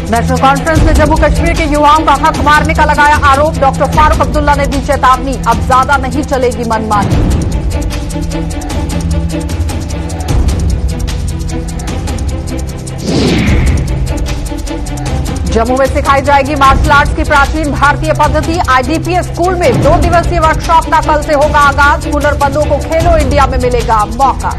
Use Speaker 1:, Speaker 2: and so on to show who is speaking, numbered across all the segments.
Speaker 1: National conference में जम्मू कश्मीर के युवाओं का हक मारने का लगाया आरोप। डॉक्टर फारूक अब्दुल्ला ने दी चेतावनी, अब ज्यादा नहीं चलेगी मनमानी। जम्मू में सिखाई जाएगी मार्शल आर्ट्स की प्राचीन भारतीय पद्धति। आईडीपीएस स्कूल में 2 दिवसीय वर्कशॉप का कल से होगा आगाज। हुनरमंदों को खेलो इंडिया में मिलेगा मौका।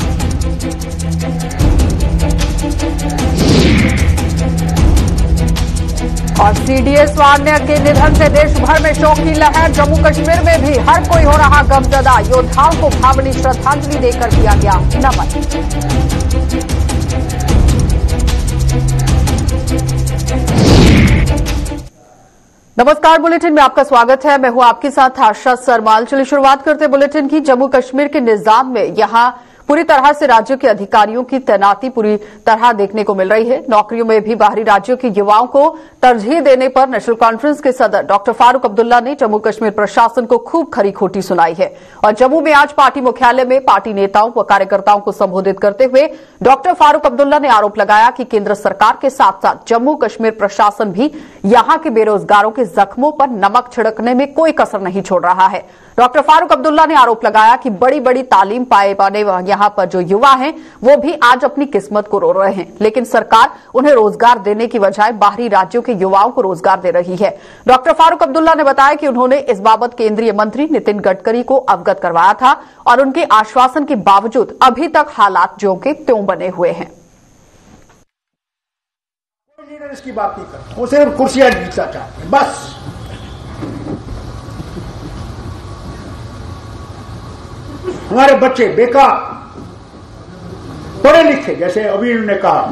Speaker 1: और सीडीएस वार्निया के निधन से देश भर में शोक की लहर। जम्मू कश्मीर में भी हर कोई हो रहा गमजदा। योद्धाओं को भावनीय श्रद्धांजलि देकर किया गया नमन। नमस्कार, बुलेटिन में आपका स्वागत है। मैं हूं आपके साथ आशा सरमाल। चलिए शुरुआत करते हैं बुलेटिन की। जम्मू कश्मीर के निजाम में यहां पूरी तरह से राज्यों के अधिकारियों की तैनाती पूरी तरह देखने को मिल रही है। नौकरियों में भी बाहरी राज्यों के युवाओं को तरजीह देने पर नेशनल कॉन्फ्रेंस के सदर डॉक्टर फारूक अब्दुल्ला ने जम्मू कश्मीर प्रशासन को खूब खरी खोटी सुनाई है। और जम्मू में आज पार्टी मुख्यालय में पार्टी नेताओं व कार्यकर्ताओं को संबोधित करते हुए डॉक्टर फारूक अब्दुल्ला ने आरोप लगाया कि केंद्र सरकार के साथ साथ जम्मू कश्मीर प्रशासन भी यहां के बेरोजगारों के जख्मों पर नमक छिड़कने में कोई कसर नहीं छोड़ रहा है। डॉक्टर फारूक अब्दुल्ला ने आरोप लगाया कि बड़ी बड़ी तालीम पाए वाले यहां पर जो युवा हैं वो भी आज अपनी किस्मत को रो रहे हैं, लेकिन सरकार उन्हें रोजगार देने की बजाय बाहरी राज्यों के युवाओं को रोजगार दे रही है। डॉक्टर फारूक अब्दुल्ला ने बताया कि उन्होंने इस बाबत केंद्रीय मंत्री नितिन गडकरी को अवगत करवाया था और उनके आश्वासन के बावजूद अभी तक हालात ज्यों के त्यों बने हुए हैं।
Speaker 2: लीडर इसकी बात नहीं करता, वो सिर्फ कुर्सियां जीतना चाहते हैं बस। हमारे बच्चे बेकार पढ़े लिखे, जैसे अभी उन्होंने कहा,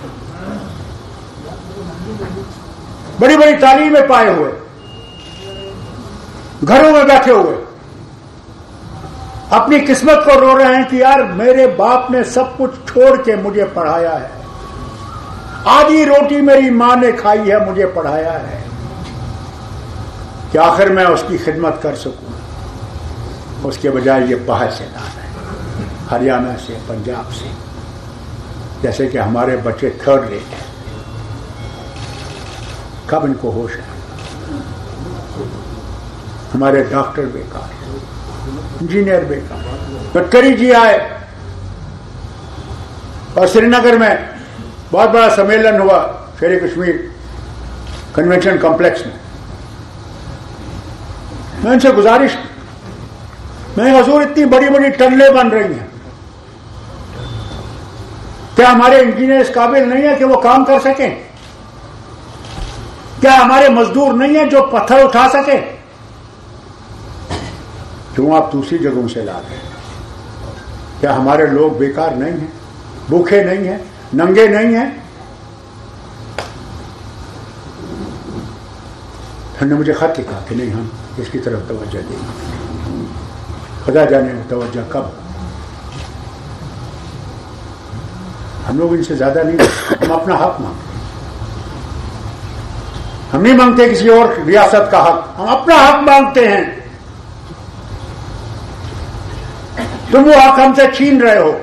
Speaker 2: बड़ी बड़ी तालीमें पाए हुए, घरों में बैठे हुए अपनी किस्मत को रो रहे हैं कि यार मेरे बाप ने सब कुछ छोड़ के मुझे पढ़ाया है, आधी रोटी मेरी मां ने खाई है, मुझे पढ़ाया है कि आखिर मैं उसकी खिदमत कर सकूं। उसके बजाय ये बाहर से ला रहे हैं, हरियाणा से, पंजाब से, जैसे कि हमारे बच्चे थर्ड रेट हैं। कब इनको होश है? हमारे डॉक्टर बेकार, इंजीनियर बेकार। गडकरी जी आए और श्रीनगर में बहुत बड़ा सम्मेलन हुआ शेर कश्मीर कन्वेंशन कॉम्प्लेक्स में। मैं उनसे गुजारिश, मैं हजूर इतनी बड़ी बड़ी टनलें बन रही हैं, क्या हमारे इंजीनियर इस काबिल नहीं है कि वो काम कर सकें? क्या हमारे मजदूर नहीं है जो पत्थर उठा सके? क्यों आप दूसरी जगहों से ला रहे हैं? क्या हमारे लोग बेकार नहीं हैं, भूखे नहीं हैं, नंगे नहीं हैं? हमने मुझे खत लिखा कि नहीं, हम इसकी तरफ तवज्जो देंगे। खुदा जाने तवज्जो कब। हम लोग इनसे ज्यादा नहीं, हम अपना हक मांगते। हम नहीं मांगते किसी और रियासत का हक, हम अपना हक मांगते हैं। तुम वो हक हमसे छीन रहे हो।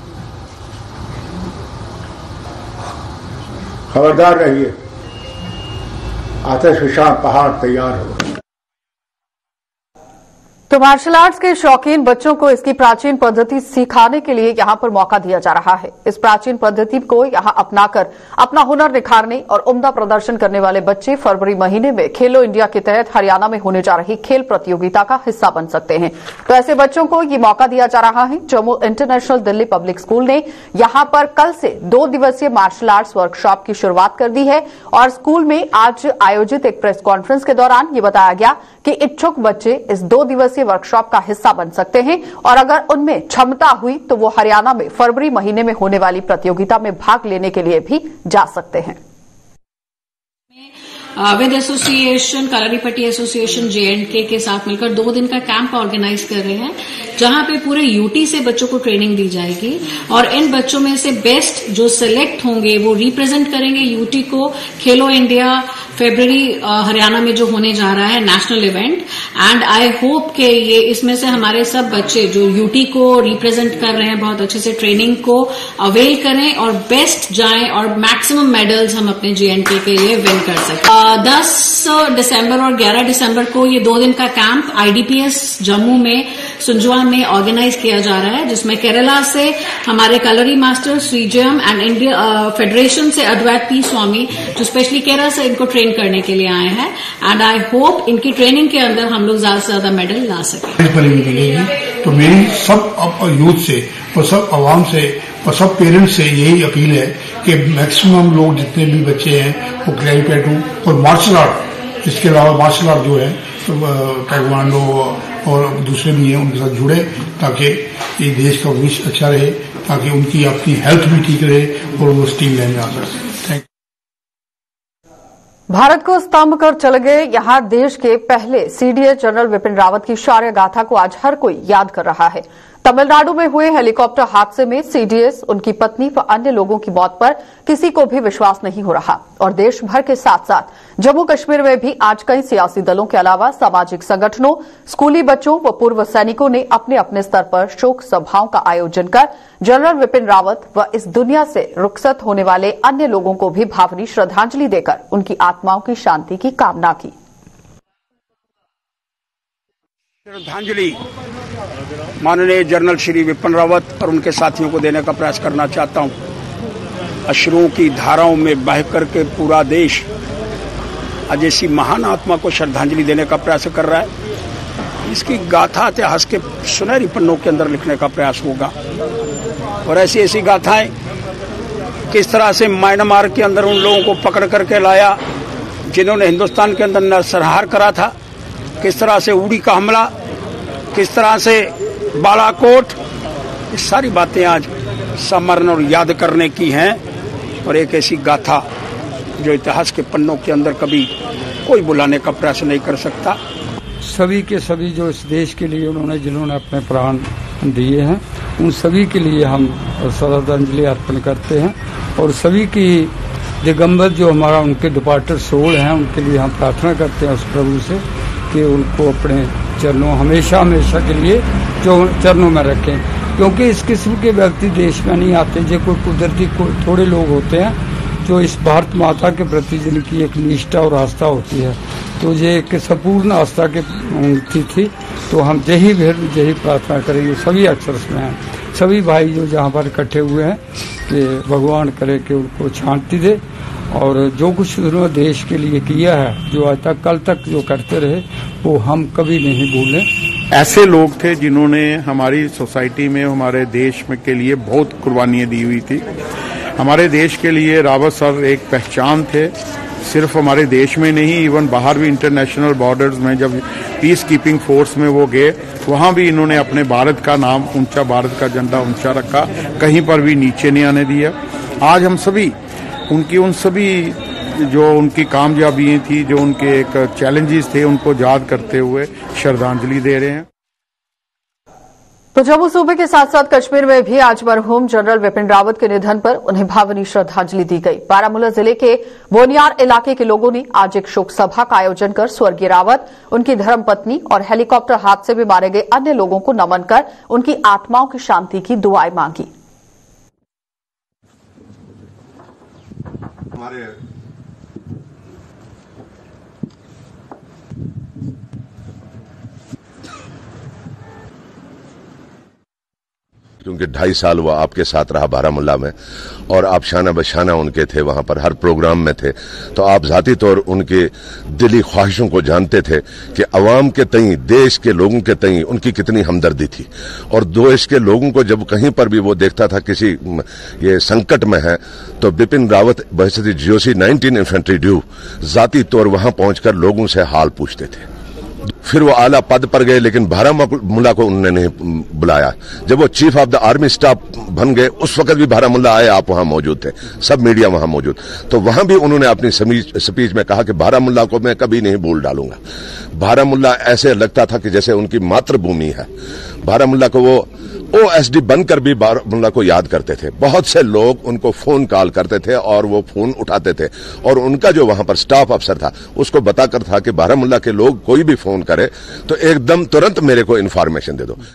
Speaker 2: खबरदार रहिए, आतिशफशां पहाड़ तैयार हो।
Speaker 1: तो मार्शल आर्ट्स के शौकीन बच्चों को इसकी प्राचीन पद्धति सिखाने के लिए यहां पर मौका दिया जा रहा है। इस प्राचीन पद्धति को यहां अपनाकर अपना हुनर निखारने और उम्दा प्रदर्शन करने वाले बच्चे फरवरी महीने में खेलो इंडिया के तहत हरियाणा में होने जा रही खेल प्रतियोगिता का हिस्सा बन सकते हैं। तो ऐसे बच्चों को ये मौका दिया जा रहा है। Jammu international Delhi public school ने यहां पर कल से 2 दिवसीय मार्शल आर्ट्स वर्कशॉप की शुरुआत कर दी है और स्कूल में आज आयोजित एक प्रेस कॉन्फ्रेंस के दौरान ये बताया गया कि इच्छुक बच्चे इस 2 दिवसीय वर्कशॉप का हिस्सा बन सकते हैं और अगर उनमें क्षमता हुई तो वो हरियाणा में फरवरी महीने में होने वाली प्रतियोगिता में भाग लेने के लिए भी जा सकते हैं।
Speaker 3: With association, Kalaripayattu association JNK के साथ मिलकर 2 दिन का कैंप ऑर्गेनाइज कर रहे हैं, जहां पे पूरे यूटी से बच्चों को ट्रेनिंग दी जाएगी और इन बच्चों में से बेस्ट जो सिलेक्ट होंगे वो रिप्रेजेंट करेंगे यूटी को खेलो इंडिया फरवरी हरियाणा में जो होने जा रहा है national event. And I hope कि ये इसमें से हमारे सब बच्चे जो यूटी को रिप्रेजेंट कर रहे हैं बहुत अच्छे से ट्रेनिंग को अवेल करें और बेस्ट जाएं और मैक्सिमम मेडल्स हम अपने JNK के लिए विन कर सकें। 10 दिसंबर और 11 दिसंबर को ये 2 दिन का कैंप IDPS जम्मू में सुंजवा में ऑर्गेनाइज किया जा रहा है, जिसमें केरला से हमारे Kalari master Srijayam and India federation से अद्वैत P स्वामी जो स्पेशली केरला से इनको ट्रेन करने के लिए आए हैं। एंड आई होप इनकी ट्रेनिंग के अंदर हम लोग ज्यादा से ज्यादा मेडल ला सकें।
Speaker 4: तो मेरी सब यूथ से और सब आवाम से और सब पेरेंट्स से यही अपील है कि मैक्सिमम लोग जितने भी बच्चे हैं वो क्लैरिपेटू और मार्शल आर्ट, इसके अलावा मार्शल आर्ट जो है ताइक्वांडो और दूसरे भी हैं उनके साथ जुड़े, ताकि ये देश का भविष्य अच्छा रहे, ताकि उनकी अपनी हेल्थ भी ठीक रहे और वो स्टीम लाइन में आ सके। Thank you.
Speaker 1: भारत को स्तंभ कर चले गए यहां देश के पहले CDS जनरल विपिन रावत की शौर्य गाथा को आज हर कोई याद कर रहा है। तमिलनाडु में हुए हेलीकॉप्टर हादसे में CDS, उनकी पत्नी व अन्य लोगों की मौत पर किसी को भी विश्वास नहीं हो रहा और देश भर के साथ साथ जम्मू कश्मीर में भी आज कई सियासी दलों के अलावा सामाजिक संगठनों, स्कूली बच्चों व पूर्व सैनिकों ने अपने अपने स्तर पर शोक सभाओं का आयोजन कर जनरल विपिन रावत व इस दुनिया से रुखसत होने वाले अन्य लोगों को भी भावनीय श्रद्धांजलि देकर उनकी आत्माओं की शांति की कामना की।
Speaker 2: श्रद्धांजलि माननीय जनरल श्री विपिन रावत और उनके साथियों को देने का प्रयास करना चाहता हूं। अश्रुओं की धाराओं में बह करके पूरा देश आज ऐसी महान आत्मा को श्रद्धांजलि देने का प्रयास कर रहा है। इसकी गाथा इतिहास के सुनहरी पन्नों के अंदर लिखने का प्रयास होगा और ऐसी ऐसी गाथाएं किस तरह से म्यांमार के अंदर उन लोगों को पकड़ करके लाया जिन्होंने हिंदुस्तान के अंदर नरसंहार करा था, किस तरह से उड़ी का हमला, किस तरह से बालाकोट, ये सारी बातें आज स्मरण और याद करने की हैं और एक ऐसी गाथा जो इतिहास के पन्नों के अंदर कभी कोई बुलाने का प्रयास नहीं कर सकता।
Speaker 5: सभी के सभी जो इस देश के लिए उन्होंने जिन्होंने अपने प्राण दिए हैं उन सभी के लिए हम श्रद्धांजलि अर्पण करते हैं और सभी की दिगंबर जो हमारा उनके डिपार्टेड सोल हैं उनके लिए हम प्रार्थना करते हैं उस प्रभु से कि उनको अपने चरणों हमेशा हमेशा के लिए जो चरणों में रखें, क्योंकि इस किस्म के व्यक्ति देश में नहीं आते। जो कोई कुदरती थोड़े लोग होते हैं जो इस भारत माता के प्रति जिनकी एक निष्ठा और आस्था होती है, तो ये एक संपूर्ण आस्था के थी। तो हम यही प्रार्थना करेंगे सभी अक्षर में हैं, सभी भाई जो जहाँ पर इकट्ठे हुए हैं कि भगवान करे कि उनको शांति दे और जो कुछ उन्होंने देश के लिए किया है, जो आज तक कल तक जो करते रहे, वो हम कभी नहीं भूलें।
Speaker 6: ऐसे लोग थे जिन्होंने हमारी सोसाइटी में हमारे देश में के लिए बहुत कुर्बानियां दी हुई थी। हमारे देश के लिए रावत सर एक पहचान थे, सिर्फ हमारे देश में नहीं, इवन बाहर भी इंटरनेशनल बॉर्डर्स में जब पीस कीपिंग फोर्स में वो गए, वहां भी इन्होंने अपने भारत का नाम ऊंचा, भारत का झंडा ऊंचा रखा, कहीं पर भी नीचे नहीं आने दिया। आज हम सभी उन सभी जो उनकी कामयाबियां थी, जो उनके एक चैलेंजेस थे, उनको याद करते हुए श्रद्धांजलि दे रहे हैं।
Speaker 1: तो जम्मू सूबे के साथ साथ कश्मीर में भी आज मरहूम जनरल विपिन रावत के निधन पर उन्हें भावनीय श्रद्धांजलि दी गई। बारामूला जिले के बोनियार इलाके के लोगों ने आज एक शोक सभा का आयोजन कर स्वर्गीय रावत, उनकी धर्मपत्नी और हेलीकॉप्टर हादसे में मारे गए अन्य लोगों को नमन कर उनकी आत्माओं की शांति की दुआएं मांगी।
Speaker 7: क्योंकि 2.5 साल वो आपके साथ रहा बारामूला में और आप शाना बशाना उनके थे, वहां पर हर प्रोग्राम में थे, तो आप जाती तौर उनके दिली ख्वाहिशों को जानते थे कि अवाम के तई, देश के लोगों के तई उनकी कितनी हमदर्दी थी। और देश के लोगों को जब कहीं पर भी वो देखता था किसी ये संकट में है, तो बिपिन रावत बहसती GOC 19 इन्फेंट्री ड्यू जाती तौर वहां पहुंचकर लोगों से हाल पूछते थे। फिर वो आला पद पर गए, लेकिन बारामूला को उन्होंने नहीं बुलाया। जब वो chief of the army staff बन गए, उस वक्त भी बारामूला आए, आप वहां मौजूद थे, सब मीडिया वहां मौजूद। तो वहां भी उन्होंने अपनी स्पीच में कहा कि बारामूला को मैं कभी नहीं भूल डालूंगा। बारामूला ऐसे लगता था कि जैसे उनकी मातृभूमि है। बारामूला को वो ओएसडी बनकर भी बारामूला को याद करते थे। बहुत से लोग उनको फोन कॉल करते थे और वो फोन उठाते थे और उनका जो वहां पर स्टाफ अफसर था उसको बताकर था कि बारामूला के लोग कोई भी फोन करे तो एकदम तुरंत मेरे को इन्फॉर्मेशन दे दो।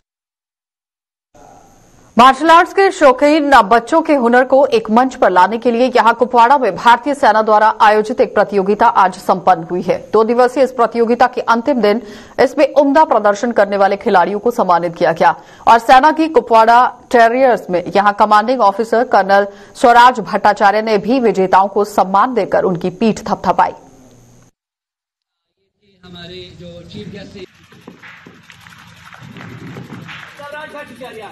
Speaker 1: मार्शल आर्ट्स के शौकीन बच्चों के हुनर को एक मंच पर लाने के लिए यहां कुपवाड़ा में भारतीय सेना द्वारा आयोजित एक प्रतियोगिता आज संपन्न हुई है। 2 दिवसीय इस प्रतियोगिता के अंतिम दिन इसमें उम्दा प्रदर्शन करने वाले खिलाड़ियों को सम्मानित किया गया और सेना की कुपवाड़ा टेरियर्स में यहां commanding officer colonel Swaraj Bhattacharya ने भी विजेताओं को सम्मान देकर उनकी पीठ थपथपाई।
Speaker 8: हमारे जो chief guest Swaraj Bhattacharya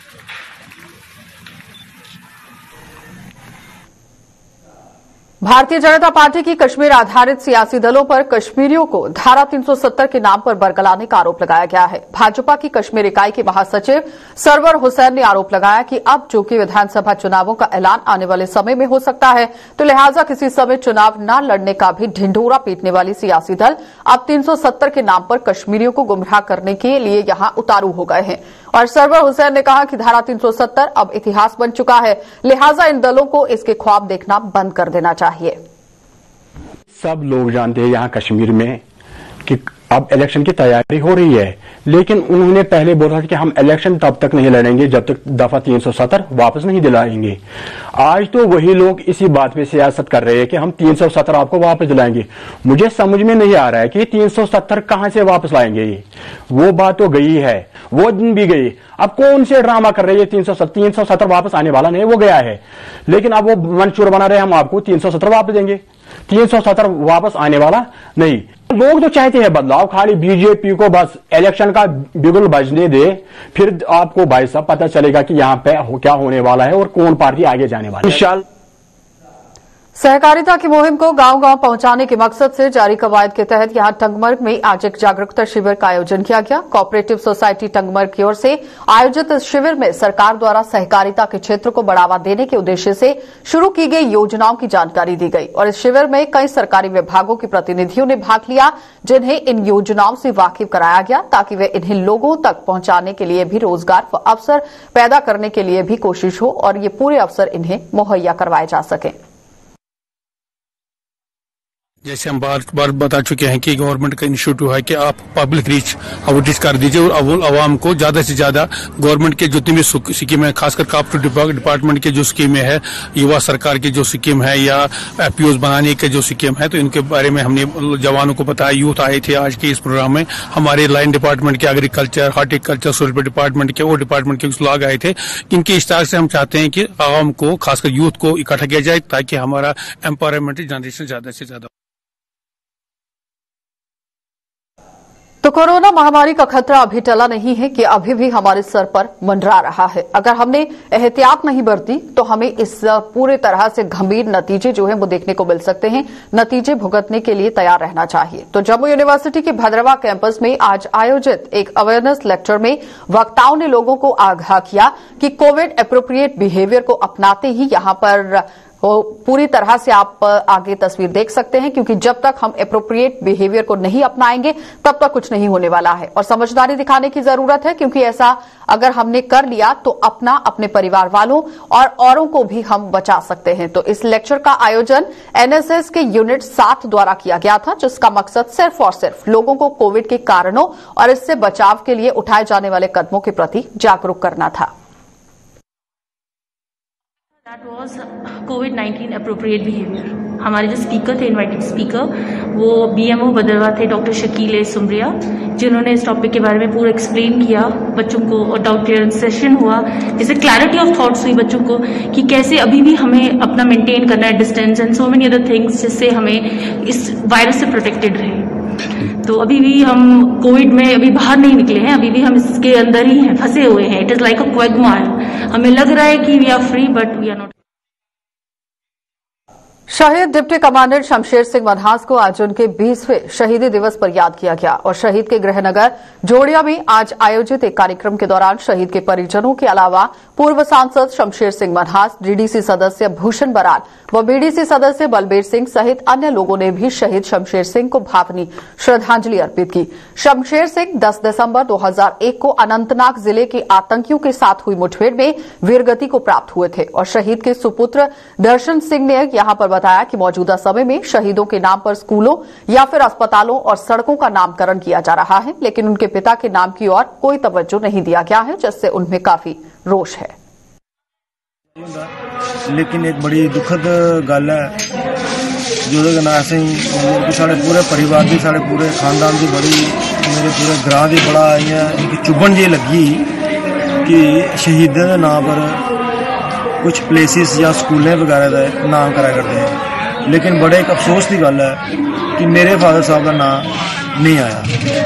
Speaker 1: Bharatiya Janata party की कश्मीर आधारित सियासी दलों पर कश्मीरियों को धारा 370 के नाम पर बरगलाने का आरोप लगाया गया है। भाजपा की कश्मीर इकाई के महासचिव सरवर हुसैन ने आरोप लगाया कि अब चूंकि विधानसभा चुनावों का ऐलान आने वाले समय में हो सकता है तो लिहाजा किसी समय चुनाव न लड़ने का भी ढिंढोरा पीटने वाली सियासी दल अब 370 के नाम पर कश्मीरियों को गुमराह करने के लिए यहां उतारू हो गए हैं। और सरवर हुसैन ने कहा कि धारा 370 अब इतिहास बन चुका है, लिहाजा इन दलों को इसके ख्वाब देखना बंद कर देना चाहिए।
Speaker 9: सब लोग जानते हैं यहाँ कश्मीर में कि अब इलेक्शन की तैयारी हो रही है, लेकिन उन्होंने पहले बोला था कि हम इलेक्शन तब तक नहीं लड़ेंगे जब तक दफा 370 वापस नहीं दिलाएंगे। आज तो वही लोग इसी बात पे सियासत कर रहे हैं कि हम 370 आपको वापस दिलाएंगे। मुझे समझ में नहीं आ रहा है कि 370 कहां से वापस लाएंगे। वो बात तो गई है, वो दिन भी गई। अब कौन से ड्रामा कर रहे हैं? 370 वापस आने वाला नहीं, वो गया है, लेकिन अब वो मंशूर बना रहे हम आपको 370 वापस देंगे। 370 वापस आने वाला नहीं। लोग तो चाहते हैं बदलाव, खाली बीजेपी को बस इलेक्शन का बिगुल बजने दे, फिर आपको भाई साहब पता चलेगा कि यहाँ पे क्या होने वाला है और कौन पार्टी आगे जाने वाली है। इंशाल्लाह
Speaker 1: सहकारिता की मुहिम को गांव-गांव पहुंचाने के मकसद से जारी कवायद के तहत यहां टंगमर्ग में आज एक जागरूकता शिविर का आयोजन किया गया। कोऑपरेटिव सोसाइटी टंगमर्ग की ओर से आयोजित इस शिविर में सरकार द्वारा सहकारिता के क्षेत्र को बढ़ावा देने के उद्देश्य से शुरू की गई योजनाओं की जानकारी दी गई और इस शिविर में कई सरकारी विभागों के प्रतिनिधियों ने भाग लिया, जिन्हें इन योजनाओं से वाकिफ कराया गया ताकि वे इन्हें लोगों तक पहुंचाने के लिए भी रोजगार व अवसर पैदा करने के लिए भी कोशिश हो और ये पूरे अवसर इन्हें मुहैया करवाए जा सकें।
Speaker 10: जैसे हम बार बता चुके हैं कि गवर्नमेंट का इनिशिएटिव है कि आप पब्लिक रीच आउटरीच कर दीजिए और आवाम को ज्यादा से ज्यादा गवर्नमेंट के जितनी भी स्कीम है, खासकर कॉर्पोरेट डिपार्टमेंट के जो स्कीमें है, युवा सरकार की जो स्कीम है या एपीओज बनाने के जो स्कीम है, तो इनके बारे में हमने जवानों को बताया। यूथ आए थे आज के इस प्रोग्राम में, हमारे लाइन डिपार्टमेंट के, एग्रीकल्चर, हार्टिकल्चर, सोशल डिपार्टमेंट के और डिपार्टमेंट के लोग आए थे। इनके इश्तार से हम चाहते हैं कि आवाम को, खासकर यूथ को इकट्ठा किया जाए ताकि हमारा एम्पावरमेंट जनरेशन ज्यादा से ज्यादा।
Speaker 1: तो कोरोना महामारी का खतरा अभी टला नहीं है कि अभी भी हमारे सर पर मंडरा रहा है। अगर हमने एहतियात नहीं बरती तो हमें इस पूरे तरह से गंभीर नतीजे जो हैं वो देखने को मिल सकते हैं। नतीजे भुगतने के लिए तैयार रहना चाहिए। तो जम्मू यूनिवर्सिटी के भद्रवा कैंपस में आज आयोजित एक अवेयरनेस लेक्चर में वक्ताओं ने लोगों को आगाह किया कि कोविड एप्रोप्रिएट बिहेवियर को अपनाते ही यहां पर पूरी तरह से आप आगे तस्वीर देख सकते हैं, क्योंकि जब तक हम एप्रोप्रिएट बिहेवियर को नहीं अपनाएंगे तब तक कुछ नहीं होने वाला है और समझदारी दिखाने की जरूरत है, क्योंकि ऐसा अगर हमने कर लिया तो अपना, अपने परिवार वालों और औरों को भी हम बचा सकते हैं। तो इस लेक्चर का आयोजन एनएसएस के यूनिट 7 द्वारा किया गया था, जिसका मकसद सिर्फ और सिर्फ लोगों को कोविड के कारणों और इससे बचाव के लिए उठाए जाने वाले कदमों के प्रति जागरूक करना था।
Speaker 11: That was COVID-19 appropriate behavior. हमारे जो स्पीकर थे, इनवाइटेड स्पीकर, वो बीएमओ भद्रवा थे डॉक्टर शकील सुमरिया, जिन्होंने इस टॉपिक के बारे में पूरा एक्सप्लेन किया बच्चों को और डाउट क्लियरेंस सेशन हुआ, जैसे क्लैरिटी ऑफ थॉट्स हुई बच्चों को कि कैसे अभी भी हमें अपना मेंटेन करना है distance and so many other things, जिससे हमें इस वायरस से प्रोटेक्टेड रहे। तो अभी भी हम कोविड में अभी बाहर नहीं निकले हैं, अभी भी हम इसके अंदर ही हैं, फंसे हुए हैं। It is like a quagmire. हमें लग रहा है कि we are free but we are not.
Speaker 1: शहीद डिप्टी कमांडेंट शमशेर सिंह मनहास को आज उनके 20वें शहीदी दिवस पर याद किया गया और शहीद के गृहनगर जोड़िया में आज आयोजित एक कार्यक्रम के दौरान शहीद के परिजनों के अलावा पूर्व सांसद शमशेर सिंह मनहास, डीडीसी सदस्य भूषण बराल व बीडीसी सदस्य बलबीर सिंह सहित अन्य लोगों ने भी शहीद शमशेर सिंह को भावभीनी श्रद्धांजलि अर्पित की। शमशेर सिंह 10 दिसंबर 2001 को अनंतनाग जिले के आतंकियों के साथ हुई मुठभेड़ में वीरगति को प्राप्त हुए थे और शहीद के सुपुत्र दर्शन सिंह ने यहां पर बताया कि मौजूदा समय में शहीदों के नाम पर स्कूलों या फिर अस्पतालों और सड़कों का नामकरण किया जा रहा है, लेकिन उनके पिता के नाम की ओर कोई तवज्जो नहीं दिया गया है, जिससे उनमें काफी रोष है।
Speaker 12: लेकिन एक बड़ी दुखद गल है जो असें साढ़े पूरे परिवार की साढ़े पूरे खानदान की बड़ी मेरे पूरे ग्रां की बड़ा एक चुभन जी लगी कि शहीदों के नाम पर कुछ प्लेसिस या स्कूलें वगैरह का नाम करा करते हैं, लेकिन बड़े एक अफसोस की गल है कि मेरे फादर साहब का नाम नहीं आया।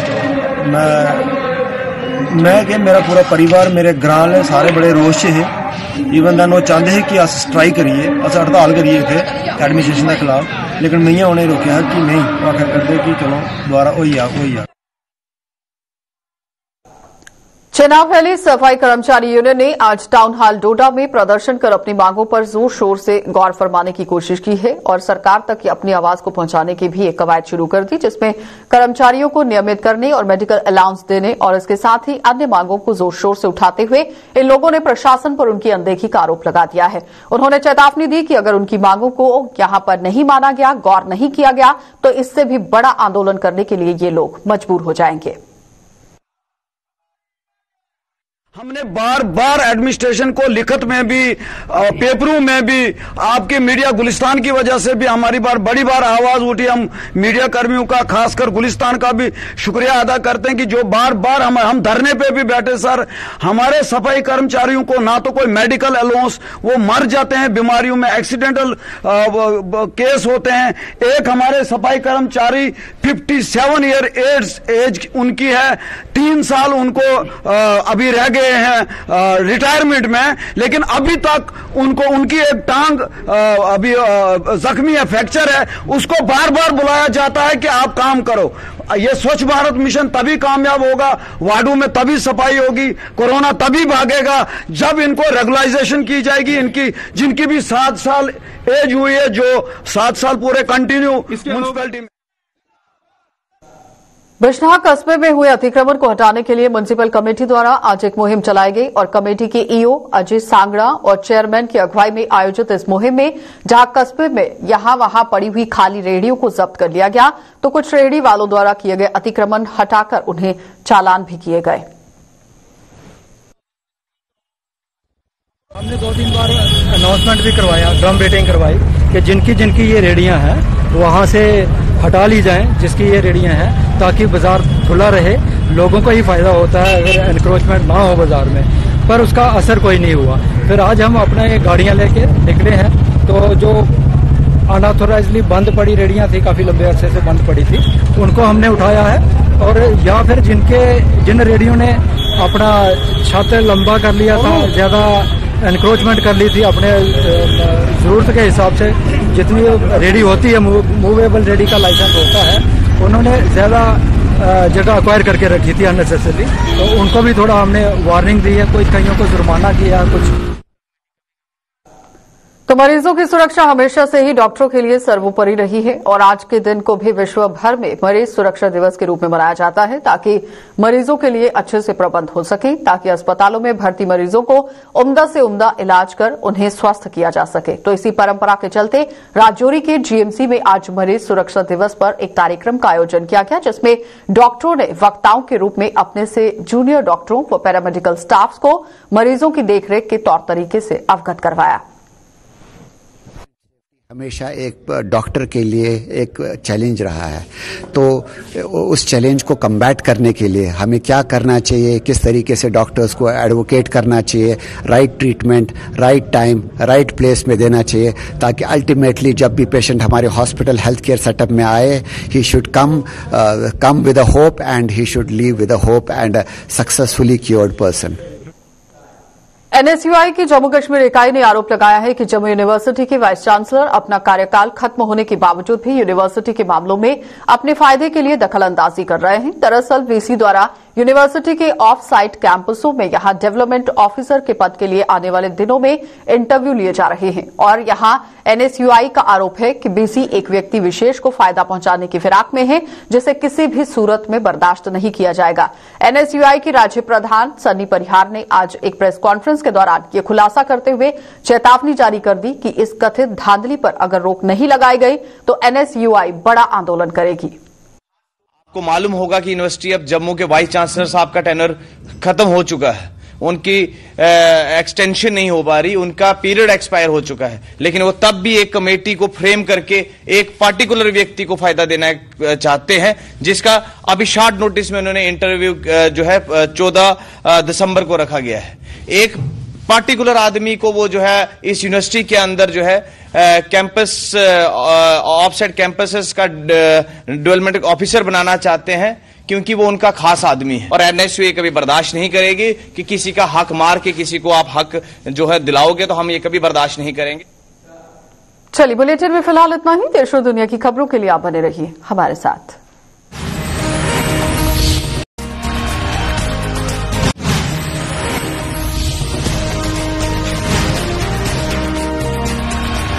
Speaker 12: मैं कि मेरा पूरा परिवार मेरे ग्रां वाले सारे बड़े रोष च है। इवन दैन वो चाहते हैं कि अस स्ट्राइक करिए, अस हड़ताल करिए इतने एडमिनिस्ट्रेशन के खिलाफ, लेकिन मैं उन्हें रोकया कि नहीं, वो आखिर करते कि चलो दोबारा हो जा।
Speaker 1: चेनाब वैली सफाई कर्मचारी यूनियन ने आज टाउन हॉल डोडा में प्रदर्शन कर अपनी मांगों पर जोर शोर से गौर फरमाने की कोशिश की है और सरकार तक अपनी आवाज को पहुंचाने की भी एक कवायद शुरू कर दी, जिसमें कर्मचारियों को नियमित करने और मेडिकल अलाउंस देने और इसके साथ ही अन्य मांगों को जोर शोर से उठाते हुए इन लोगों ने प्रशासन पर उनकी अनदेखी का आरोप लगा दिया है। उन्होंने चेतावनी दी कि अगर उनकी मांगों को यहां पर नहीं माना गया, गौर नहीं किया गया, तो इससे भी बड़ा आंदोलन करने के लिए ये लोग मजबूर हो जाएंगे।
Speaker 13: हमने बार बार एडमिनिस्ट्रेशन को लिखत में भी पेपरों में भी आपके मीडिया गुलिस्तान की वजह से भी हमारी बड़ी बार आवाज उठी। हम मीडिया कर्मियों का खासकर गुलिस्तान का भी शुक्रिया अदा करते हैं कि जो बार बार हम धरने पे भी बैठे। सर, हमारे सफाई कर्मचारियों को ना तो कोई मेडिकल अलाउंस, वो मर जाते हैं बीमारियों में, एक्सीडेंटल केस होते हैं। एक हमारे सफाई कर्मचारी 57 ईयर एज उनकी है, 3 साल उनको अभी रह गए हैं रिटायरमेंट में, लेकिन अभी तक उनकी एक टांग अभी जख्मी है, फ्रैक्चर है, उसको बार बार बुलाया जाता है कि आप काम करो। ये स्वच्छ भारत मिशन तभी कामयाब होगा, वार्डों में तभी सफाई होगी, कोरोना तभी भागेगा जब इनको रेगुलाइजेशन की जाएगी। इनकी जिनकी भी 7 साल एज हुई है, जो 7 साल पूरे कंटिन्यू म्युनिसिपैलिटी में।
Speaker 1: बिजनौर कस्बे में हुए अतिक्रमण को हटाने के लिए म्युनिसिपल कमेटी द्वारा आज एक मुहिम चलाई गई और कमेटी के ईओ अजय सांगड़ा और चेयरमैन की अगुवाई में आयोजित इस मुहिम में जहां कस्बे में यहां वहां पड़ी हुई खाली रेहड़ियों को जब्त कर लिया गया, तो कुछ रेहड़ी वालों द्वारा किए गए अतिक्रमण हटाकर उन्हें चालान भी किए गए।
Speaker 14: हमने 2-3 बार अनाउंसमेंट भी करवाया, ड्रम बेटिंग करवाई कि जिनकी ये रेहड़ियां हैं वहां से हटा ली जाएं, जिसकी ये रेहड़ियां हैं, ताकि बाजार खुला रहे, लोगों को ही फायदा होता है अगर एनक्रोचमेंट ना हो बाजार में, पर उसका असर कोई नहीं हुआ। फिर आज हम अपना ये गाड़ियां लेके निकले हैं, तो जो अनऑथोराइजली बंद पड़ी रेहड़ियां थी, काफी लंबे अरसे से बंद पड़ी थी, उनको हमने उठाया है और या फिर जिन रेहड़ियों ने अपना छत लंबा कर लिया था, ज्यादा एनक्रोचमेंट कर ली थी, अपने जरूरत के हिसाब से जितनी रेडी होती है, मूवेबल रेडी का लाइसेंस होता है, उन्होंने ज्यादा जगह अक्वायर करके रखी थी अननेसेसरी, तो उनको भी थोड़ा हमने वार्निंग दी है, कोई कईयों को जुर्माना किया कुछ।
Speaker 1: तो मरीजों की सुरक्षा हमेशा से ही डॉक्टरों के लिए सर्वोपरि रही है और आज के दिन को भी विश्व भर में मरीज सुरक्षा दिवस के रूप में मनाया जाता है, ताकि मरीजों के लिए अच्छे से प्रबंध हो सके, ताकि अस्पतालों में भर्ती मरीजों को उम्दा से उम्दा इलाज कर उन्हें स्वस्थ किया जा सके। तो इसी परंपरा के चलते राजौरी के जीएमसी में आज मरीज सुरक्षा दिवस पर एक कार्यक्रम का आयोजन किया गया, जिसमें डॉक्टरों ने वक्ताओं के रूप में अपने से जूनियर डॉक्टरों व पैरामेडिकल स्टाफ को मरीजों की देखरेख के तौर तरीके से अवगत करवाया।
Speaker 15: हमेशा एक डॉक्टर के लिए एक चैलेंज रहा है, तो उस चैलेंज को कम्बैट करने के लिए हमें क्या करना चाहिए, किस तरीके से डॉक्टर्स को एडवोकेट करना चाहिए, right treatment right time right place में देना चाहिए, ताकि अल्टीमेटली जब भी पेशेंट हमारे हॉस्पिटल हेल्थ केयर सेटअप में आए, he should come with a hope and he should leave with a hope and a successfully cured person.
Speaker 1: NSUI की जम्मू कश्मीर इकाई ने आरोप लगाया है कि जम्मू यूनिवर्सिटी के वाइस चांसलर अपना कार्यकाल खत्म होने के बावजूद भी यूनिवर्सिटी के मामलों में अपने फायदे के लिए दखलंदाजी कर रहे हैं। दरअसल वीसी द्वारा यूनिवर्सिटी के ऑफ साइट कैंपसों में यहां डेवलपमेंट ऑफिसर के पद के लिए आने वाले दिनों में इंटरव्यू लिए जा रहे हैं और यहां एनएसयूआई का आरोप है कि बीसी एक व्यक्ति विशेष को फायदा पहुंचाने की फिराक में है, जिसे किसी भी सूरत में बर्दाश्त नहीं किया जाएगा। एनएसयूआई के राज्य प्रधान सन्नी परिहार ने आज एक प्रेस कॉन्फ्रेंस के दौरान ये खुलासा करते हुए चेतावनी जारी कर दी कि इस कथित धांधली पर अगर रोक नहीं लगाई गई तो एनएसयूआई बड़ा आंदोलन करेगी।
Speaker 16: आपको मालूम होगा कि यूनिवर्सिटी ऑफ जम्मू के वाइस चांसलर साहब का टेनर खत्म हो चुका है, उनकी एक्सटेंशन नहीं हो पा रही, उनका पीरियड एक्सपायर हो चुका है, लेकिन वो तब भी एक कमेटी को फ्रेम करके एक पार्टिकुलर व्यक्ति को फायदा देना चाहते हैं, जिसका अभी शॉर्ट नोटिस में उन्होंने इंटरव्यू जो है 14 दिसंबर को रखा गया है। एक पार्टिकुलर आदमी को वो जो है इस यूनिवर्सिटी के अंदर जो है कैंपस ऑफसेट कैंपसेस का डेवलपमेंट ऑफिसर बनाना चाहते हैं, क्योंकि वो उनका खास आदमी है। और एनएसयूआई कभी बर्दाश्त नहीं करेगी कि किसी का हक मार के किसी को आप हक जो है दिलाओगे, तो हम ये कभी बर्दाश्त नहीं करेंगे।
Speaker 1: चलिए, बुलेटिन में फिलहाल इतना ही। देश और दुनिया की खबरों के लिए आप बने रहिए हमारे साथ।